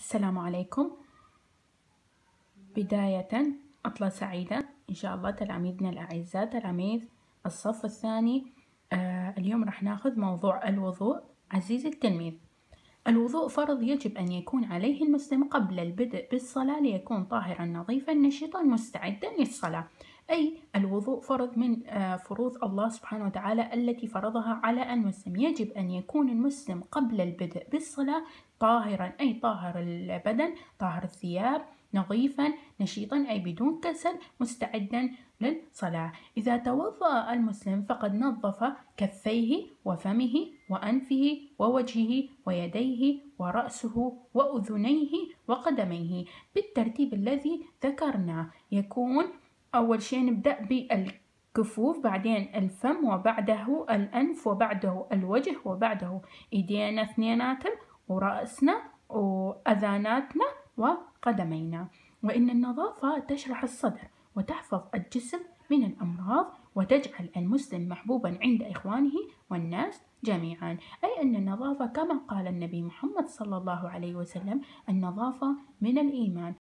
السلام عليكم. بداية عطلة سعيدة إن شاء الله تلاميذنا الأعزاء، تلاميذ الصف الثاني. اليوم راح ناخذ موضوع الوضوء. عزيزي التلميذ، الوضوء فرض يجب أن يكون عليه المسلم قبل البدء بالصلاة ليكون طاهرا نظيفا نشيطا مستعدا للصلاة. أي الوضوء فرض من فروض الله سبحانه وتعالى التي فرضها على المسلم. يجب أن يكون المسلم قبل البدء بالصلاة طاهرا، أي طاهر البدن، طاهر الثياب، نظيفا نشيطا أي بدون كسل، مستعدا للصلاة. إذا توضأ المسلم فقد نظف كفيه وفمه وأنفه ووجهه ويديه ورأسه وأذنيه وقدميه بالترتيب الذي ذكرناه. يكون أول شيء نبدأ بالكفوف، بعدين الفم، وبعده الأنف، وبعده الوجه، وبعده إيدينا اثنيناتن، ورأسنا وأذاناتنا وقدمينا. وإن النظافة تشرح الصدر وتحفظ الجسم من الأمراض وتجعل المسلم محبوبا عند إخوانه والناس جميعا. أي أن النظافة كما قال النبي محمد صلى الله عليه وسلم: النظافة من الإيمان.